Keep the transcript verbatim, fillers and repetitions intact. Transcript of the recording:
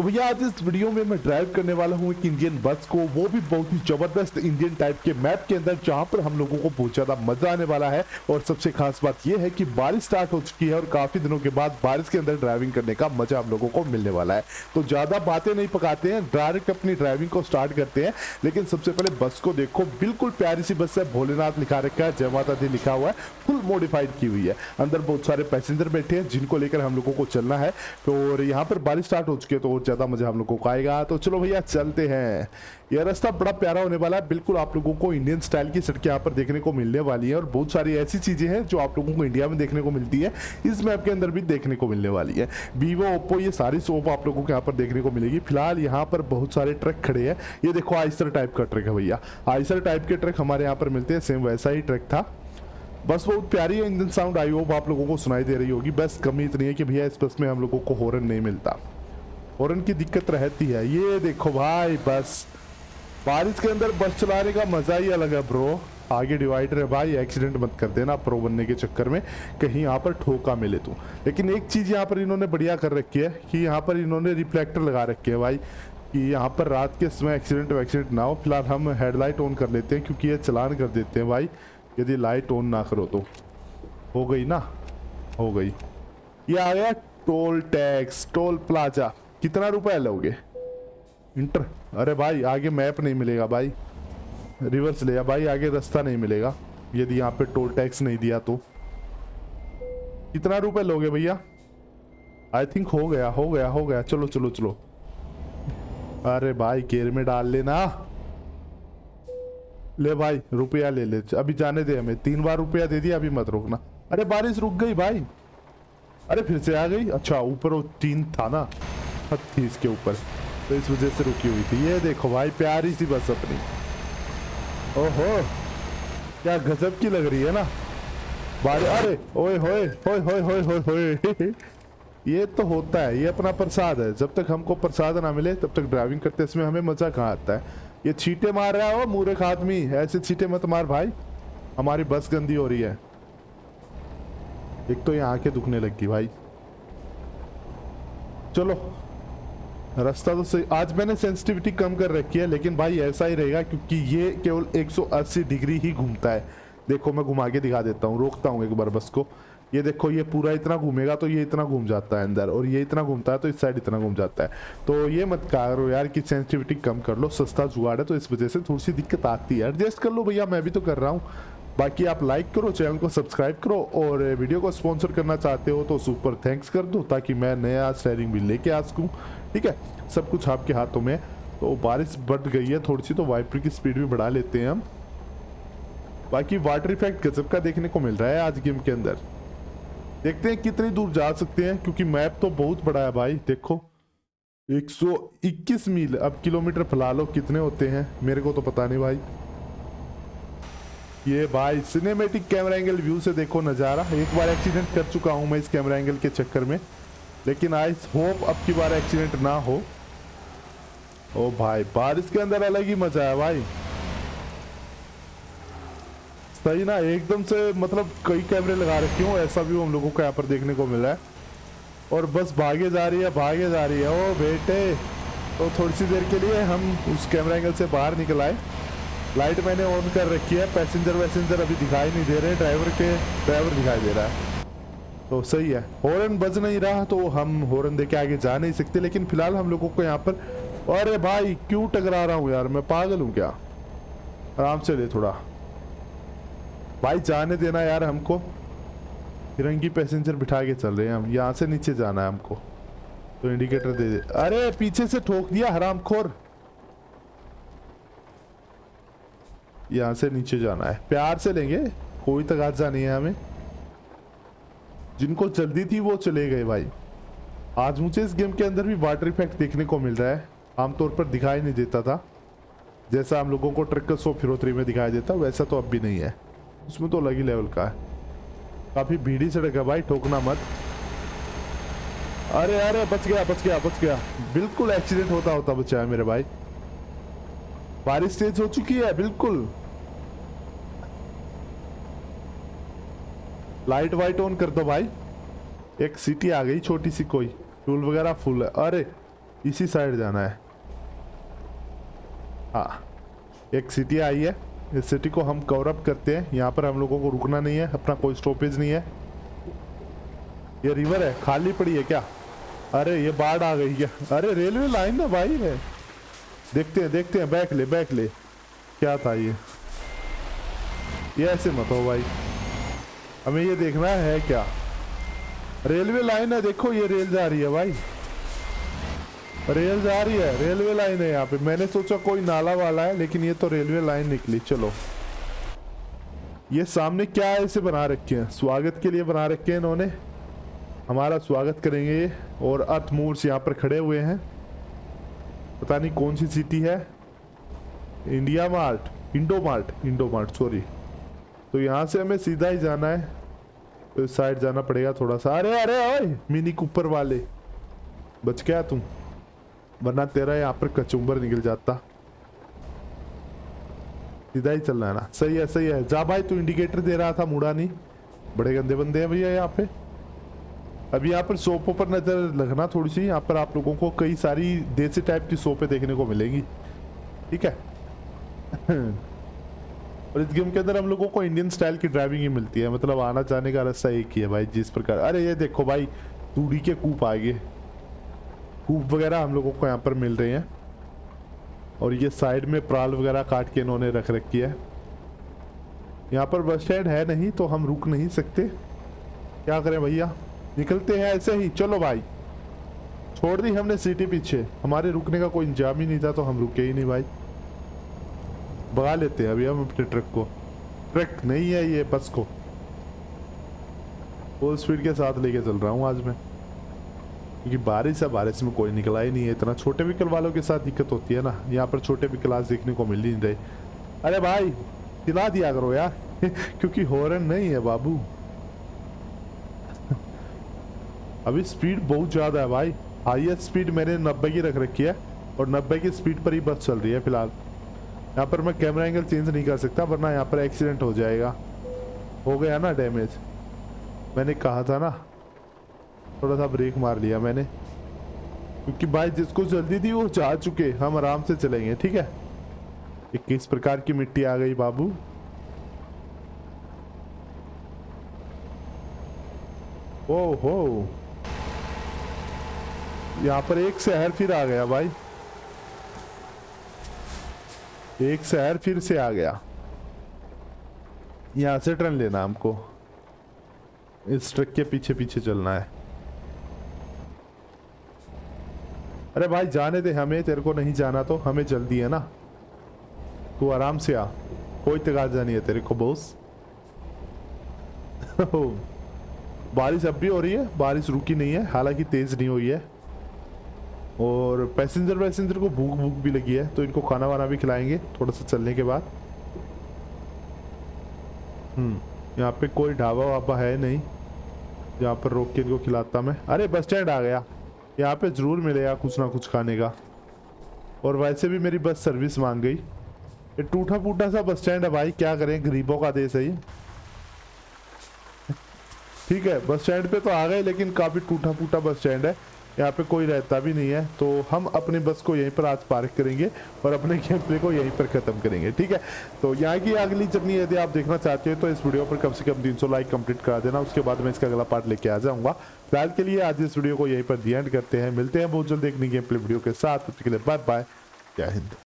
तो भैया आज इस वीडियो में मैं ड्राइव करने वाला हूँ एक इंडियन बस को, वो भी बहुत ही जबरदस्त इंडियन टाइप के मैप के अंदर, जहाँ पर हम लोगों को बहुत ज्यादा मजा आने वाला है। और सबसे खास बात यह है कि बारिश स्टार्ट हो चुकी है और काफी दिनों के बाद बारिश के अंदर ड्राइविंग करने का मजा हम लोगों को मिलने वाला है। तो ज्यादा बातें नहीं पकाते हैं, डायरेक्ट अपनी ड्राइविंग को स्टार्ट करते हैं। लेकिन सबसे पहले बस को देखो, बिल्कुल प्यारी सी बस है, भोलेनाथ लिखा रखा है, जय माता दी लिखा हुआ है, फुल मॉडिफाइड की हुई है। अंदर बहुत सारे पैसेंजर बैठे हैं जिनको लेकर हम लोगों को चलना है। तो और यहाँ पर बारिश स्टार्ट हो चुकी है तो और ज्यादा मजा हम लोगों को आएगा। तो चलो भैया चलते हैं। यह रास्ता बड़ा प्यारा होने वाला है, बिल्कुल आप लोगों को इंडियन स्टाइल की सड़कें यहाँ पर देखने को मिलने वाली है। और बहुत सारी ऐसी चीजें हैं जो आप लोगों को इंडिया में देखने को मिलती है, इस मैप के अंदर भी देखने को मिलने वाली है। वीवो, ओप्पो, ये सारी शॉप आप लोगों को यहाँ पर देखने को मिलेगी। फिलहाल यहाँ पर बहुत सारे ट्रक खड़े हैं। ये देखो आइसर टाइप का ट्रक है भैया, आइसर टाइप के ट्रक हमारे यहाँ पर मिलते हैं, सेम वैसा ही ट्रक था। बस बहुत प्यारी है, इंजन साउंड आई होप आप लोगों को सुनाई दे रही होगी। बस कमी इतनी है कि भैया इस बस में हम लोगों को हॉर्न नहीं मिलता, हॉर्न की दिक्कत रहती है। ये देखो भाई, बस बारिश के अंदर बस चलाने का मजा ही अलग है ब्रो। आगे डिवाइडर है भाई, एक्सीडेंट मत कर देना प्रो बनने के चक्कर में, कहीं यहाँ पर ठोका मिले तो। लेकिन एक चीज यहाँ पर इन्होंने बढ़िया कर रखी है कि यहाँ पर इन्होंने रिफ्लेक्टर लगा रखे है भाई, कि यहाँ पर रात के समय एक्सीडेंट वैक्सीडेंट ना हो। फिलहाल हम हेडलाइट ऑन कर लेते हैं क्योंकि ये चलान कर देते हैं भाई, यदि लाइट ऑन ना करो तो। हो गई ना, हो गई। ये आ गया टोल टैक्स, टोल प्लाजा। कितना रुपए लोगे? इंटर, अरे भाई आगे मैप नहीं मिलेगा भाई, रिवर्स ले जा भाई, आगे रास्ता नहीं मिलेगा यदि यहाँ पे टोल टैक्स नहीं दिया तो। कितना रुपए लोगे भैया? आई थिंक हो गया हो गया हो गया चलो चलो चलो। अरे भाई गेयर में डाल लेना। ले भाई रुपया ले ले, अभी जाने दे हमें। तीन बार रुपया दे दिया, अभी मत रोकना। अरे बारिश रुक गई भाई, अरे फिर से आ गई। अच्छा ऊपर वो टीन था ना, छत थी इसके ऊपर, तो इस वजह से रुकी हुई थी। ये देखो भाई प्यारी सी बस अपनी, ओहो क्या गजब की लग रही है ना बारिश। अरे ओए होए होए होए होए होए होए ये तो होता है, ये अपना प्रसाद है। जब तक हमको प्रसाद ना मिले तब तक ड्राइविंग करते इसमें हमें मजा कहाँ आता है। ये छींटे मार रहा हो मूर्ख आदमी, ऐसे छींटे मत मार भाई, हमारी बस गंदी हो रही है। एक तो यहाँ आंखें दुखने लगी भाई। चलो रास्ता तो सही, आज मैंने सेंसिटिविटी कम कर रखी है, लेकिन भाई ऐसा ही रहेगा क्योंकि ये केवल एक सौ अस्सी डिग्री ही घूमता है। देखो मैं घुमा के दिखा देता हूँ, रोकता हूँ एक बार बस को। ये देखो ये पूरा इतना घूमेगा तो ये इतना घूम जाता है अंदर, और ये इतना घूमता है तो इस साइड इतना घूम जाता है। तो ये मत करो यार कि सेंसिटिविटी कम कर लो, सस्ता जुगाड़ है तो इस वजह से थोड़ी सी दिक्कत आती है। एडजस्ट कर लो भैया, मैं भी तो कर रहा हूँ। बाकी आप लाइक करो, चैनल को सब्सक्राइब करो, और वीडियो को स्पॉन्सर करना चाहते हो तो सुपर थैंक्स कर दो, ताकि मैं नया स्टेयरिंग व्हील लेके आ सकूँ। ठीक है, सब कुछ आपके हाथों में। तो बारिश बढ़ गई है थोड़ी सी, तो वाइपर की स्पीड भी बढ़ा लेते हैं हम। बाकी वाटर इफेक्ट गजब का देखने को मिल रहा है आज गेम के अंदर। देखते हैं कितनी दूर जा सकते हैं, क्योंकि मैप तो बहुत बड़ा है भाई। देखो एक सौ इक्कीस मील, अब किलोमीटर फैला लो कितने होते हैं, मेरे को तो पता नहीं भाई। ये भाई सिनेमैटिक कैमरा एंगल व्यू से देखो नज़ारा। एक बार एक्सीडेंट कर चुका हूं मैं इस कैमरा एंगल के चक्कर में, लेकिन आई होप अब की बार एक्सीडेंट ना हो। ओ भाई बारिश के अंदर अलग ही मजा है भाई, सही ना एकदम से। मतलब कई कैमरे लगा रखे हो, ऐसा भी हम लोगों को यहाँ पर देखने को मिल रहा है। और बस भागे जा रही है भागे जा रही है। ओ बेटे, तो थोड़ी सी देर के लिए हम उस कैमरा एंगल से बाहर निकल आए। लाइट मैंने ऑन कर रखी है, पैसेंजर वैसेंजर अभी दिखाई नहीं दे रहे, ड्राइवर के ड्राइवर दिखाई दे रहा है तो सही है। हॉर्न बज नहीं रहा तो हम हॉर्न देके आगे जा नहीं सकते, लेकिन फिलहाल हम लोगों को यहाँ पर। अरे भाई क्यों टकरा रहा हूँ यार, मैं पागल हूँ क्या? आराम से ले थोड़ा भाई, जाने देना यार हमको। फिरंगी पैसेंजर बिठा के चल रहे हैं हम, यहाँ से नीचे जाना है हमको, तो इंडिकेटर दे दे। अरे पीछे से ठोक दिया हरामखोर, यहाँ से नीचे जाना है, प्यार से लेंगे, कोई तगाजा नहीं है हमें। जिनको जल्दी थी वो चले गए भाई। आज मुझे इस गेम के अंदर भी वाटर इफेक्ट देखने को मिल रहा है, आमतौर पर दिखाई नहीं देता था। जैसा हम लोगों को ट्रक सौ फिरोत्री में दिखाई देता वैसा तो अब भी नहीं है, उसमें तो अलग ही लेवल का है। काफी भीड़ी सड़क है भाई, ठोकना मत। अरे अरे बच गया बच गया बच गया, बिल्कुल एक्सीडेंट होता होता बचा है मेरे भाई। बारिश तेज हो चुकी है बिल्कुल। लाइट वाइट ऑन कर दो भाई। एक सिटी आ गई छोटी सी, कोई टूल वगैरह फुल है। अरे इसी साइड जाना है। हाँ, एक सिटी आई है, इस सिटी को हम कवर अप करते हैं। यहाँ पर हम लोगों को रुकना नहीं है, अपना कोई स्टॉपेज नहीं है। ये रिवर है, खाली पड़ी है क्या? अरे ये बाढ़ आ गई क्या? अरे रेलवे लाइन है भाई है। देखते हैं देखते हैं, बैक ले बैक ले। क्या था ये? ये ऐसे मत हो भाई, हमें ये देखना है क्या। रेलवे लाइन है, देखो ये रेल जा रही है भाई, रेल जा रही है, रेलवे लाइन है यहाँ पे। मैंने सोचा कोई नाला वाला है, लेकिन ये तो रेलवे लाइन निकली। चलो, ये सामने क्या ऐसे बना रखे हैं? स्वागत के लिए बना रखे हैं इन्होंने, हमारा स्वागत करेंगे ये। और अर्थ मूव्स यहाँ पर खड़े हुए हैं, पता नहीं कौन सी सिटी है। India mart, Indo mart, Indo mart sorry. तो यहाँ से हमें सीधा ही जाना है, तो इस साइड जाना पड़ेगा थोड़ा सा। अरे अरे ओए मिनी कूपर वाले, बच गया तुम, वरना तेरा यहाँ पर कचुम्बर निकल जाता। सीधा ही चलना है ना? सही है सही है, जा भाई। तू इंडिकेटर दे रहा था, मुड़ा नहीं। बड़े गंदे बंदे हैं भैया यहाँ पे। अभी यहाँ पर सोपों पर नजर रखना थोड़ी सी, यहाँ पर आप लोगों को कई सारी देसी टाइप की सोपें देखने को मिलेंगी, ठीक है। और इस गेम के अंदर हम लोगों को इंडियन स्टाइल की ड्राइविंग ही मिलती है, मतलब आना जाने का रास्ता एक ही है भाई, जिस प्रकार। अरे ये देखो भाई, तूड़ी के कूप आ गए, कूप वगैरह हम लोगों को यहाँ पर मिल रहे हैं। और ये साइड में प्राल वगैरह काट के इन्होंने रख रखी है। यहाँ पर बस स्टैंड है नहीं, तो हम रुक नहीं सकते। क्या करें भैया, निकलते हैं ऐसे ही। चलो भाई, छोड़ दी हमने सिटी पीछे, हमारे रुकने का कोई इंतजाम ही नहीं था, तो हम रुके ही नहीं भाई। भगा लेते हैं अभी हम अपने ट्रक को। ट्रक नहीं है ये, बस को फुल स्पीड के साथ लेके चल रहा हूँ आज मैं, क्योंकि बारिश है, बारिश में कोई निकला ही नहीं है। इतना छोटे व्हीकल वालों के साथ दिक्कत होती है ना, यहाँ पर छोटे व्हीकल आज देखने को मिल ही नहीं रहे। अरे भाई चिल्ला दिया करो यार, क्योंकि हॉर्न नहीं है बाबू। अभी स्पीड बहुत ज्यादा है भाई, हाईएस्ट स्पीड मैंने नब्बे की रख रखी है, और नब्बे की स्पीड पर ही बस चल रही है फिलहाल। यहाँ पर मैं कैमरा एंगल चेंज नहीं कर सकता, वरना यहाँ पर एक्सीडेंट हो जाएगा। हो गया ना डैमेज, मैंने कहा था ना। थोड़ा सा ब्रेक मार लिया मैंने, क्योंकि भाई जिसको जल्दी थी वो जा चुके, हम आराम से चलेंगे, ठीक है। ये किस प्रकार की मिट्टी आ गई बाबू। ओ हो, यहाँ पर एक शहर फिर आ गया भाई, एक शहर फिर से आ गया। यहाँ से टर्न लेना हमको, इस ट्रक के पीछे पीछे चलना है। अरे भाई जाने दे हमें, तेरे को नहीं जाना तो, हमें जल्दी है ना, तू आराम से आ, कोई तकाजा नहीं है तेरे को बॉस। बारिश अब भी हो रही है, बारिश रुकी नहीं है, हालांकि तेज नहीं हुई है। और पैसेंजर पैसेंजर को भूख भूख भी लगी है, तो इनको खाना वाना भी खिलाएंगे थोड़ा सा चलने के बाद। हम्म यहाँ पे कोई ढाबा वाबा है नहीं जहाँ पर रोक के इनको खिलाता मैं। अरे बस स्टैंड आ गया, यहाँ पे जरूर मिलेगा कुछ ना कुछ खाने का। और वैसे भी मेरी बस सर्विस मांग गई। ये टूटा फूटा सा बस स्टैंड है भाई, क्या करें, गरीबों का देश है ये। ठीक है, बस स्टैंड पे तो आ गए, लेकिन काफी टूटा फूटा बस स्टैंड है, यहाँ पे कोई रहता भी नहीं है। तो हम अपने बस को यहीं पर आज पार्क करेंगे और अपने गेम प्ले को यहीं पर खत्म करेंगे, ठीक है। तो यहाँ की अगली जर्नी यदि आप देखना चाहते हो तो इस वीडियो पर कम से कम तीन सौ लाइक कंप्लीट करा देना, उसके बाद मैं इसका अगला पार्ट लेके आ जाऊंगा। फिलहाल के लिए आज इस वीडियो को यहीं पर दी एंड करते हैं, मिलते हैं बहुत जल्द एक नई गेम प्ले वीडियो के साथ, तब तक के लिए बाय बाय, जय हिंद।